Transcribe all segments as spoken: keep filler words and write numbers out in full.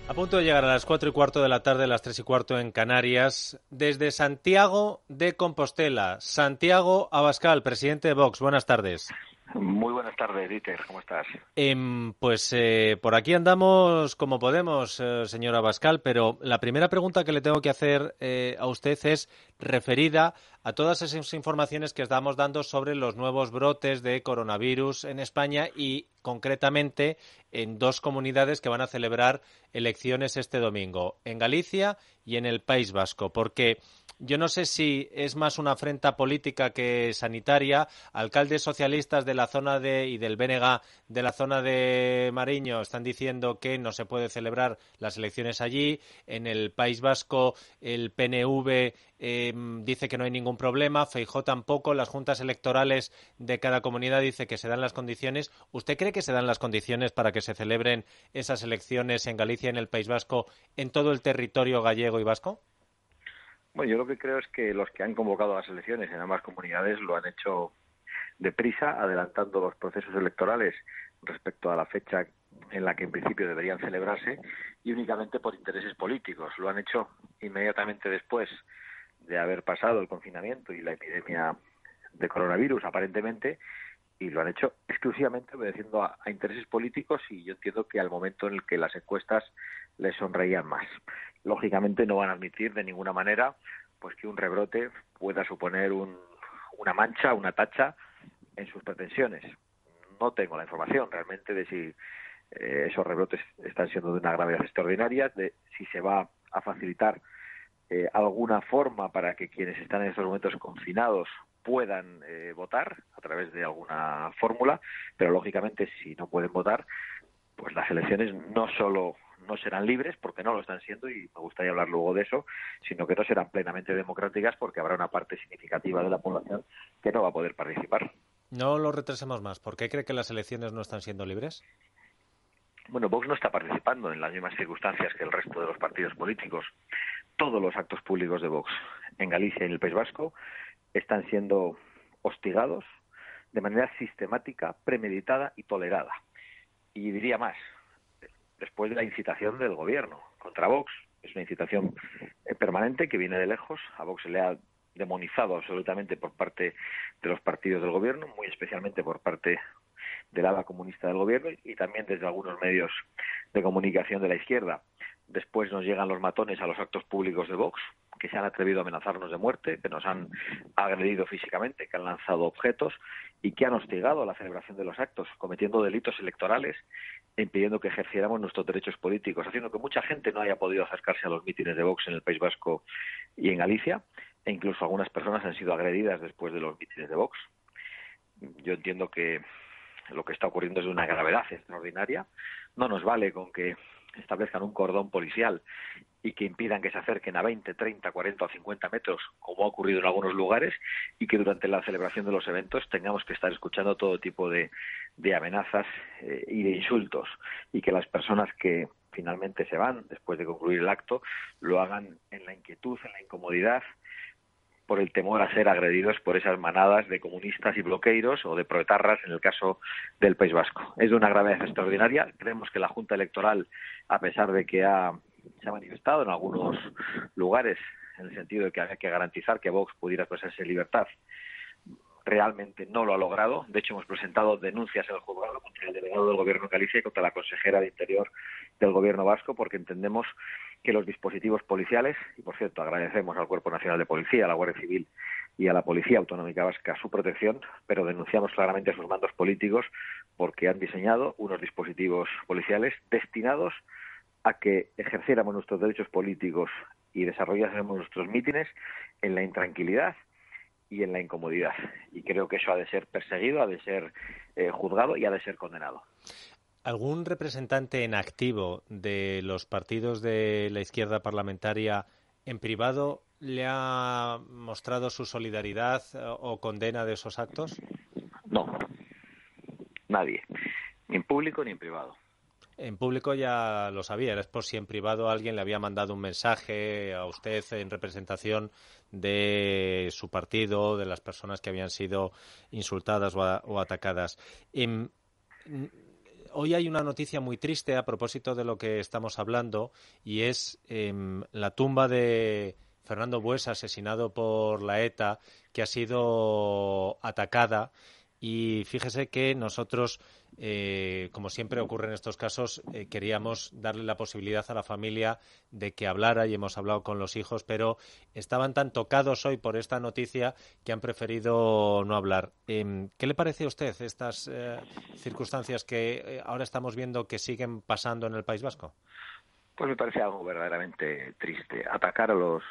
A punto de llegar a las cuatro y cuarto de la tarde, las tres y cuarto en Canarias, desde Santiago de Compostela. Santiago Abascal, presidente de Vox. Buenas tardes. Muy buenas tardes, Dieter. ¿Cómo estás? Eh, pues eh, por aquí andamos como podemos, eh, señor Abascal, pero la primera pregunta que le tengo que hacer eh, a usted es referida a todas esas informaciones que estamos dando sobre los nuevos brotes de coronavirus en España y concretamente en dos comunidades que van a celebrar elecciones este domingo, en Galicia y en el País Vasco, porque yo no sé si es más una afrenta política que sanitaria. Alcaldes socialistas de la zona de y del B N G de la zona de Mariño están diciendo que no se puede celebrar las elecciones allí. En el País Vasco el P N V eh, dice que no hay ningún problema. Feijóo tampoco. Las juntas electorales de cada comunidad dice que se dan las condiciones. ¿Usted cree que se dan las condiciones para que se celebren esas elecciones en Galicia y en el País Vasco en todo el territorio gallego y vasco? Bueno, yo lo que creo es que los que han convocado las elecciones en ambas comunidades lo han hecho deprisa, adelantando los procesos electorales respecto a la fecha en la que en principio deberían celebrarse y únicamente por intereses políticos. Lo han hecho inmediatamente después de haber pasado el confinamiento y la epidemia de coronavirus, aparentemente, y lo han hecho exclusivamente obedeciendo a, a intereses políticos, y yo entiendo que al momento en el que las encuestas les sonreían más. Lógicamente no van a admitir de ninguna manera pues que un rebrote pueda suponer un, una mancha, una tacha en sus pretensiones. No tengo la información realmente de si eh, esos rebrotes están siendo de una gravedad extraordinaria, de si se va a facilitar eh, alguna forma para que quienes están en estos momentos confinados puedan eh, votar a través de alguna fórmula, pero lógicamente si no pueden votar, pues las elecciones no solo no serán libres, porque no lo están siendo, y me gustaría hablar luego de eso, sino que no serán plenamente democráticas, porque habrá una parte significativa de la población que no va a poder participar. No lo retrasemos más. ¿Por qué cree que las elecciones no están siendo libres? Bueno, Vox no está participando en las mismas circunstancias que el resto de los partidos políticos. Todos los actos públicos de Vox en Galicia y en el País Vasco están siendo hostigados de manera sistemática, premeditada y tolerada. Y diría más, después de la incitación del gobierno contra Vox. Es una incitación permanente que viene de lejos. A Vox se le ha demonizado absolutamente por parte de los partidos del gobierno, muy especialmente por parte del ala comunista del gobierno y también desde algunos medios de comunicación de la izquierda. Después nos llegan los matones a los actos públicos de Vox, que se han atrevido a amenazarnos de muerte, que nos han agredido físicamente, que han lanzado objetos y que han hostigado la celebración de los actos, cometiendo delitos electorales e impidiendo que ejerciéramos nuestros derechos políticos, haciendo que mucha gente no haya podido acercarse a los mítines de Vox en el País Vasco y en Galicia, e incluso algunas personas han sido agredidas después de los mítines de Vox. Yo entiendo que lo que está ocurriendo es de una gravedad extraordinaria. No nos vale con que establezcan un cordón policial y que impidan que se acerquen a veinte, treinta, cuarenta o cincuenta metros, como ha ocurrido en algunos lugares, y que durante la celebración de los eventos tengamos que estar escuchando todo tipo de, de amenazas eh, y de insultos, y que las personas que finalmente se van después de concluir el acto lo hagan en la inquietud, en la incomodidad, por el temor a ser agredidos por esas manadas de comunistas y bloqueiros o de proetarras en el caso del País Vasco. Es de una gravedad extraordinaria. Creemos que la Junta Electoral, a pesar de que ha, se ha manifestado en algunos lugares en el sentido de que había que garantizar que Vox pudiera expresarse en libertad, realmente no lo ha logrado. De hecho, hemos presentado denuncias en el juzgado contra el delegado del Gobierno de Galicia y contra la consejera de Interior del Gobierno vasco, porque entendemos que los dispositivos policiales, y por cierto agradecemos al Cuerpo Nacional de Policía, a la Guardia Civil y a la Policía Autonómica Vasca su protección, pero denunciamos claramente a sus mandos políticos porque han diseñado unos dispositivos policiales destinados a que ejerciéramos nuestros derechos políticos y desarrollásemos nuestros mítines en la intranquilidad y en la incomodidad. Y creo que eso ha de ser perseguido, ha de ser eh, juzgado y ha de ser condenado. ¿Algún representante en activo de los partidos de la izquierda parlamentaria en privado le ha mostrado su solidaridad o condena de esos actos? No, nadie, ni en público ni en privado. En público ya lo sabía, es por si en privado alguien le había mandado un mensaje a usted en representación de su partido, de las personas que habían sido insultadas o, a, o atacadas. En, hoy hay una noticia muy triste a propósito de lo que estamos hablando y es eh, la tumba de Fernando Buesa, asesinado por la ETA, que ha sido atacada. Y fíjese que nosotros, eh, como siempre ocurre en estos casos, eh, queríamos darle la posibilidad a la familia de que hablara y hemos hablado con los hijos, pero estaban tan tocados hoy por esta noticia que han preferido no hablar. Eh, ¿Qué le parece a usted estas eh, circunstancias que eh, ahora estamos viendo que siguen pasando en el País Vasco? Pues me parece algo verdaderamente triste. Atacar a los,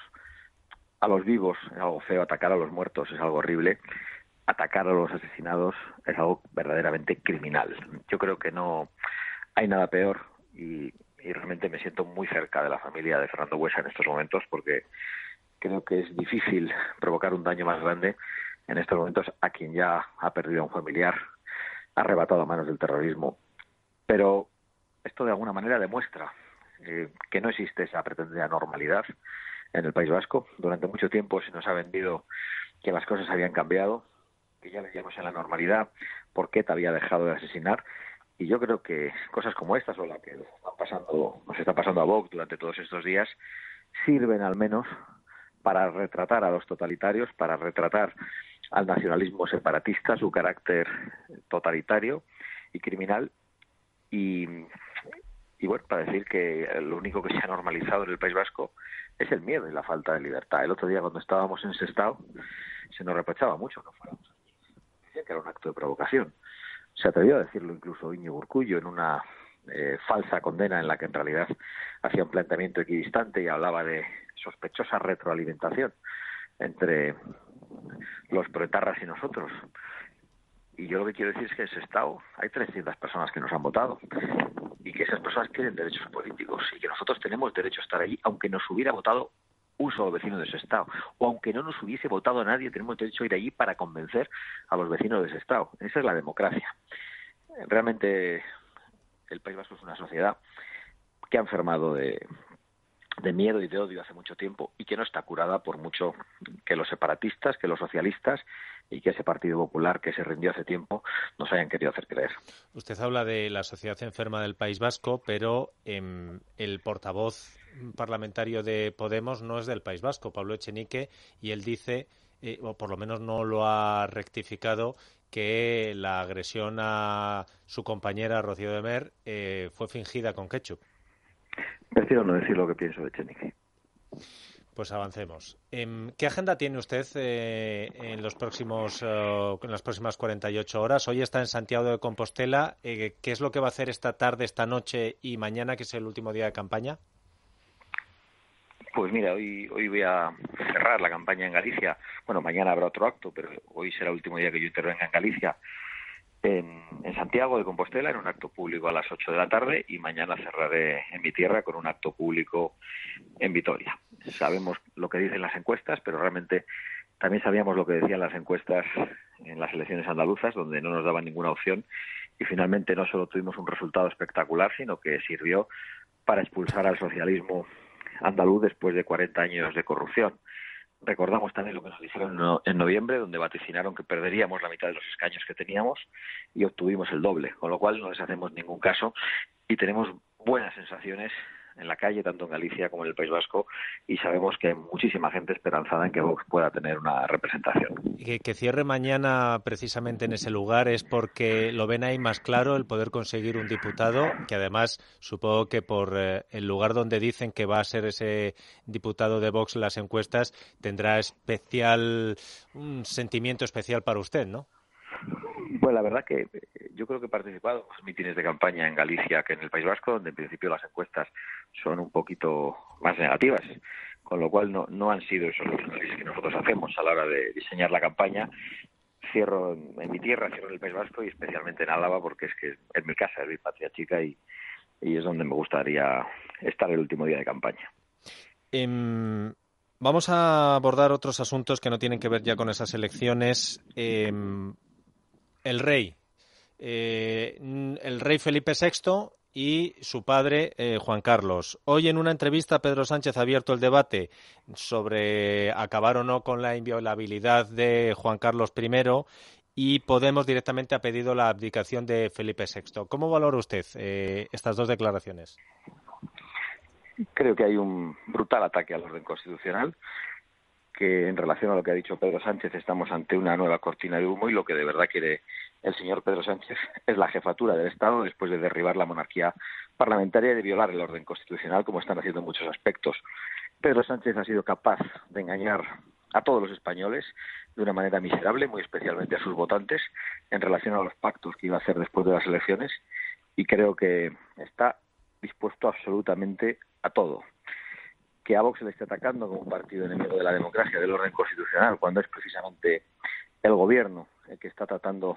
a los vivos es algo feo, atacar a los muertos es algo horrible. Atacar a los asesinados es algo verdaderamente criminal. Yo creo que no hay nada peor y, y realmente me siento muy cerca de la familia de Fernando Buesa en estos momentos porque creo que es difícil provocar un daño más grande en estos momentos a quien ya ha perdido a un familiar, arrebatado a manos del terrorismo. Pero esto de alguna manera demuestra eh, que no existe esa pretendida normalidad en el País Vasco. Durante mucho tiempo se nos ha vendido que las cosas habían cambiado, que ya vivíamos en la normalidad, por qué te había dejado de asesinar, y yo creo que cosas como estas o la que nos está pasando, nos está pasando a Vox durante todos estos días sirven al menos para retratar a los totalitarios, para retratar al nacionalismo separatista, su carácter totalitario y criminal, y, y bueno, para decir que lo único que se ha normalizado en el País Vasco es el miedo y la falta de libertad. El otro día cuando estábamos en Sestao se nos reprochaba mucho que fuéramos que era un acto de provocación. Se atrevió a decirlo incluso Íñigo Urkullu en una eh, falsa condena en la que en realidad hacía un planteamiento equidistante y hablaba de sospechosa retroalimentación entre los proetarras y nosotros. Y yo lo que quiero decir es que en Sestao hay trescientas personas que nos han votado y que esas personas tienen derechos políticos y que nosotros tenemos derecho a estar allí aunque nos hubiera votado un solo vecino de Sestao, o aunque no nos hubiese votado a nadie, tenemos derecho a ir allí para convencer a los vecinos de Sestao. Esa es la democracia. Realmente el País Vasco es una sociedad que ha enfermado de, de miedo y de odio hace mucho tiempo y que no está curada por mucho que los separatistas, que los socialistas y que ese Partido Popular que se rindió hace tiempo nos hayan querido hacer creer. Usted habla de la sociedad enferma del País Vasco, pero eh, el portavoz parlamentario de Podemos no es del País Vasco, Pablo Echenique, y él dice, eh, o por lo menos no lo ha rectificado, que la agresión a su compañera Rocío de Mer eh, fue fingida con ketchup. Prefiero no decir lo que pienso de Echenique. Pues avancemos. ¿Qué agenda tiene usted eh, en los próximos, uh, en las próximas cuarenta y ocho horas? Hoy está en Santiago de Compostela. Eh, ¿Qué es lo que va a hacer esta tarde, esta noche y mañana, que es el último día de campaña? Pues mira, hoy hoy voy a cerrar la campaña en Galicia. Bueno, mañana habrá otro acto, pero hoy será el último día que yo intervenga en Galicia. En, en Santiago de Compostela, en un acto público a las ocho de la tarde, y mañana cerraré en mi tierra con un acto público en Vitoria. Sabemos lo que dicen las encuestas, pero realmente también sabíamos lo que decían las encuestas en las elecciones andaluzas, donde no nos daban ninguna opción, y finalmente no solo tuvimos un resultado espectacular, sino que sirvió para expulsar al socialismo andaluz después de cuarenta años de corrupción. Recordamos también lo que nos dijeron en noviembre, donde vaticinaron que perderíamos la mitad de los escaños que teníamos y obtuvimos el doble, con lo cual no les hacemos ningún caso y tenemos buenas sensaciones en la calle, tanto en Galicia como en el País Vasco, y sabemos que hay muchísima gente esperanzada en que Vox pueda tener una representación. Que, que cierre mañana precisamente en ese lugar es porque lo ven ahí más claro el poder conseguir un diputado, que además supongo que por eh, el lugar donde dicen que va a ser ese diputado de Vox en las encuestas tendrá especial un sentimiento especial para usted, ¿no? Pues la verdad que yo creo que he participado en más mítines de campaña en Galicia que en el País Vasco, donde en principio las encuestas son un poquito más negativas, con lo cual no, no han sido esos los análisis que nosotros hacemos a la hora de diseñar la campaña. Cierro en, en mi tierra, cierro en el País Vasco y especialmente en Álava, porque es que es mi casa, es mi patria chica y, y es donde me gustaría estar el último día de campaña. Um... Vamos a abordar otros asuntos que no tienen que ver ya con esas elecciones. Eh, el rey, eh, el rey Felipe sexto y su padre eh, Juan Carlos. Hoy en una entrevista Pedro Sánchez ha abierto el debate sobre acabar o no con la inviolabilidad de Juan Carlos primero y Podemos directamente ha pedido la abdicación de Felipe sexto. ¿Cómo valora usted eh, estas dos declaraciones? Creo que hay un brutal ataque al orden constitucional, que en relación a lo que ha dicho Pedro Sánchez estamos ante una nueva cortina de humo, y lo que de verdad quiere el señor Pedro Sánchez es la jefatura del Estado después de derribar la monarquía parlamentaria y de violar el orden constitucional, como están haciendo en muchos aspectos. Pedro Sánchez ha sido capaz de engañar a todos los españoles de una manera miserable, muy especialmente a sus votantes, en relación a los pactos que iba a hacer después de las elecciones, y creo que está dispuesto absolutamente a todo. Que a Vox se le esté atacando como un partido enemigo de la democracia, del orden constitucional, cuando es precisamente el gobierno el que está tratando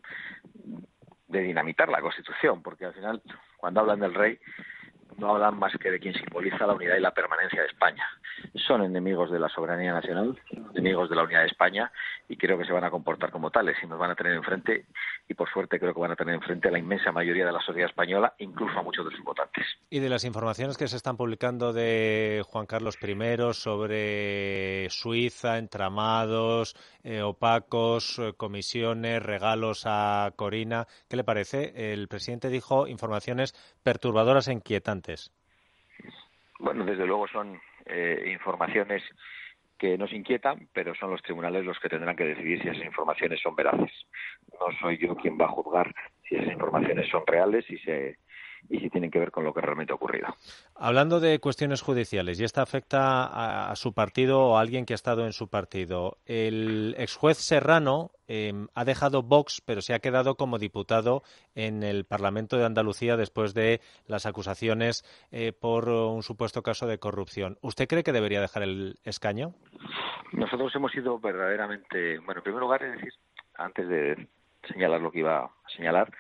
de dinamitar la Constitución, porque al final, cuando hablan del rey, no hablan más que de quien simboliza la unidad y la permanencia de España. Son enemigos de la soberanía nacional, enemigos de la unidad de España, y creo que se van a comportar como tales y nos van a tener enfrente, y por suerte creo que van a tener enfrente a la inmensa mayoría de la sociedad española, incluso a muchos de sus votantes. Y de las informaciones que se están publicando de Juan Carlos I sobre Suiza, entramados, eh, opacos, eh, comisiones, regalos a Corina, ¿qué le parece? El presidente dijo informaciones perturbadoras e inquietantes. Bueno, desde luego son eh, informaciones que nos inquietan, pero son los tribunales los que tendrán que decidir si esas informaciones son veraces. No soy yo quien va a juzgar si esas informaciones son reales y se y si tienen que ver con lo que realmente ha ocurrido. Hablando de cuestiones judiciales, y esta afecta a, a su partido o a alguien que ha estado en su partido, el exjuez Serrano eh, ha dejado Vox, pero se ha quedado como diputado en el Parlamento de Andalucía después de las acusaciones eh, por un supuesto caso de corrupción. ¿Usted cree que debería dejar el escaño? Nosotros hemos sido verdaderamente... Bueno, en primer lugar, es decir, antes de señalar lo que iba a señalar,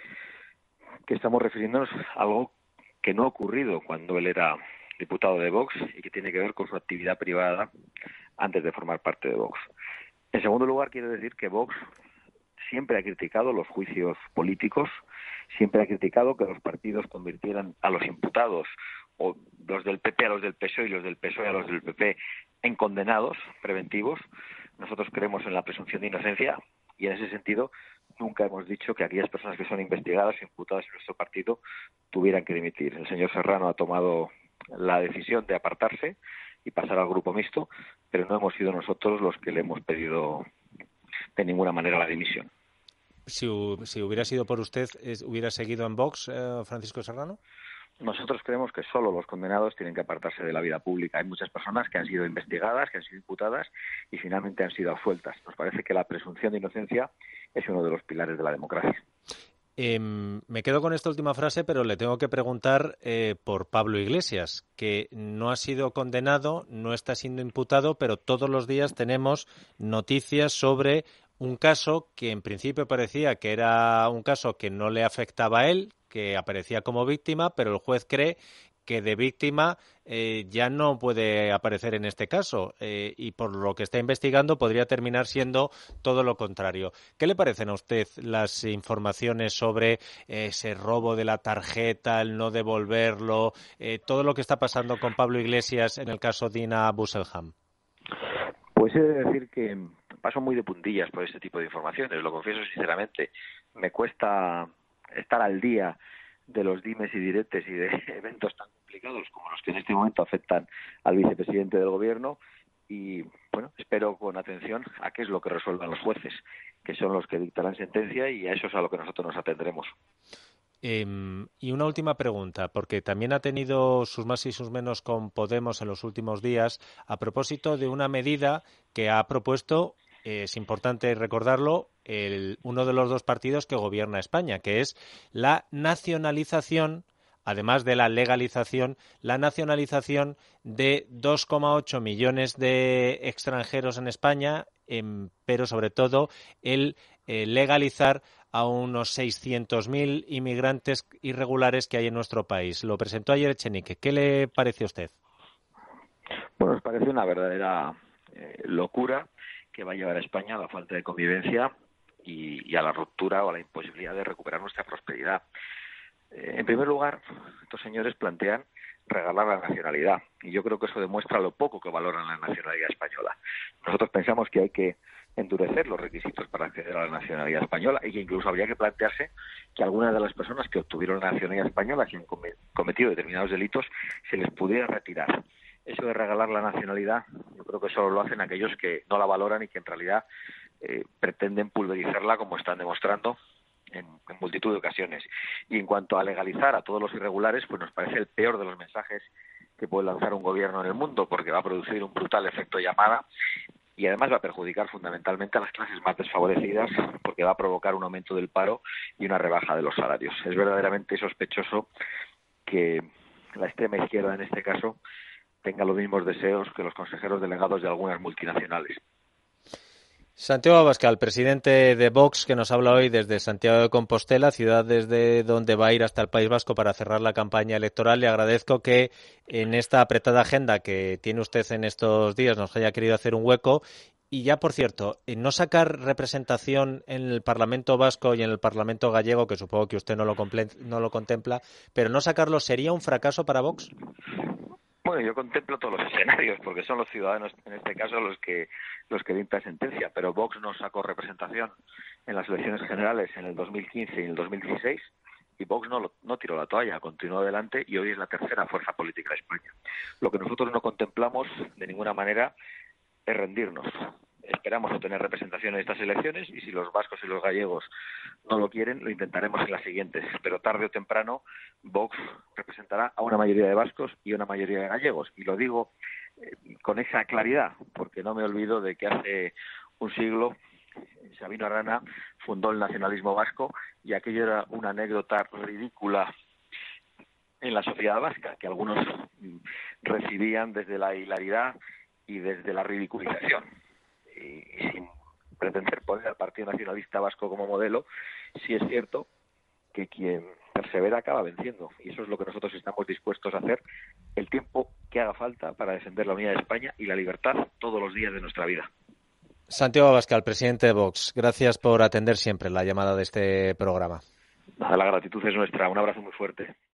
que estamos refiriéndonos a algo que no ha ocurrido cuando él era diputado de Vox y que tiene que ver con su actividad privada antes de formar parte de Vox. En segundo lugar, quiero decir que Vox siempre ha criticado los juicios políticos, siempre ha criticado que los partidos convirtieran a los imputados, o los del P P a los del P S O E y los del P S O E a los del P P, en condenados preventivos. Nosotros creemos en la presunción de inocencia y en ese sentido nunca hemos dicho que aquellas personas que son investigadas o imputadas en nuestro partido tuvieran que dimitir. El señor Serrano ha tomado la decisión de apartarse y pasar al grupo mixto, pero no hemos sido nosotros los que le hemos pedido de ninguna manera la dimisión. Si, si hubiera sido por usted, ¿hubiera seguido en Vox, eh, Francisco Serrano? Nosotros creemos que solo los condenados tienen que apartarse de la vida pública. Hay muchas personas que han sido investigadas, que han sido imputadas y finalmente han sido absueltas. Nos parece que la presunción de inocencia es uno de los pilares de la democracia. Eh, me quedo con esta última frase, pero le tengo que preguntar eh, por Pablo Iglesias, que no ha sido condenado, no está siendo imputado, pero todos los días tenemos noticias sobre un caso que en principio parecía que era un caso que no le afectaba a él, que aparecía como víctima, pero el juez cree que de víctima eh, ya no puede aparecer en este caso eh, y por lo que está investigando podría terminar siendo todo lo contrario. ¿Qué le parecen a usted las informaciones sobre eh, ese robo de la tarjeta, el no devolverlo, eh, todo lo que está pasando con Pablo Iglesias en el caso Dina Busselham? Pues he de decir que paso muy de puntillas por este tipo de informaciones, lo confieso sinceramente. Me cuesta estar al día de los dimes y diretes y de eventos tan complicados como los que en este momento afectan al vicepresidente del gobierno y, bueno, espero con atención a qué es lo que resuelvan los jueces, que son los que dictarán sentencia y a eso es a lo que nosotros nos atendremos. Eh, y una última pregunta, porque también ha tenido sus más y sus menos con Podemos en los últimos días, a propósito de una medida que ha propuesto, eh, es importante recordarlo, el, uno de los dos partidos que gobierna España, que es la nacionalización, además de la legalización, la nacionalización de dos coma ocho millones de extranjeros en España, eh, pero sobre todo el eh, legalizar a unos seiscientos mil inmigrantes irregulares que hay en nuestro país. Lo presentó ayer Echenique. ¿Qué le parece a usted? Bueno, nos parece una verdadera eh, locura que va a llevar a España a la falta de convivencia y, y a la ruptura o a la imposibilidad de recuperar nuestra prosperidad. Eh, en primer lugar, estos señores plantean regalar la nacionalidad y yo creo que eso demuestra lo poco que valoran la nacionalidad española. Nosotros pensamos que hay que endurecer los requisitos para acceder a la nacionalidad española y que incluso habría que plantearse que algunas de las personas que obtuvieron la nacionalidad española, que han cometido determinados delitos, se les pudiera retirar. Eso de regalar la nacionalidad, yo creo que solo lo hacen aquellos que no la valoran y que en realidad eh, pretenden pulverizarla, como están demostrando en, en multitud de ocasiones. Y en cuanto a legalizar a todos los irregulares, pues nos parece el peor de los mensajes que puede lanzar un gobierno en el mundo, porque va a producir un brutal efecto llamada y además va a perjudicar fundamentalmente a las clases más desfavorecidas, porque va a provocar un aumento del paro y una rebaja de los salarios. Es verdaderamente sospechoso que la extrema izquierda, en este caso, tenga los mismos deseos que los consejeros delegados de algunas multinacionales. Santiago Abascal, presidente de Vox, que nos habla hoy desde Santiago de Compostela, ciudad desde donde va a ir hasta el País Vasco para cerrar la campaña electoral. Le agradezco que en esta apretada agenda que tiene usted en estos días nos haya querido hacer un hueco. Y ya, por cierto, no sacar representación en el Parlamento Vasco y en el Parlamento Gallego, que supongo que usted no lo, comple- no lo contempla, pero no sacarlo, ¿sería un fracaso para Vox? Bueno, yo contemplo todos los escenarios, porque son los ciudadanos, en este caso, los que los que dictan sentencia, pero Vox no sacó representación en las elecciones generales en el dos mil quince y en el dos mil dieciséis, y Vox no, lo, no tiró la toalla, continuó adelante y hoy es la tercera fuerza política de España. Lo que nosotros no contemplamos de ninguna manera es rendirnos. Esperamos obtener representación en estas elecciones y si los vascos y los gallegos no lo quieren, lo intentaremos en las siguientes. Pero tarde o temprano, Vox representará a una mayoría de vascos y a una mayoría de gallegos. Y lo digo eh, con esa claridad, porque no me olvido de que hace un siglo Sabino Arana fundó el nacionalismo vasco y aquello era una anécdota ridícula en la sociedad vasca, que algunos recibían desde la hilaridad y desde la ridiculización. Y, y sin pretender poner al Partido Nacionalista Vasco como modelo, sí es cierto que quien persevera acaba venciendo. Y eso es lo que nosotros estamos dispuestos a hacer el tiempo que haga falta para defender la unidad de España y la libertad todos los días de nuestra vida. Santiago Abascal, presidente de Vox, gracias por atender siempre la llamada de este programa. La gratitud es nuestra. Un abrazo muy fuerte.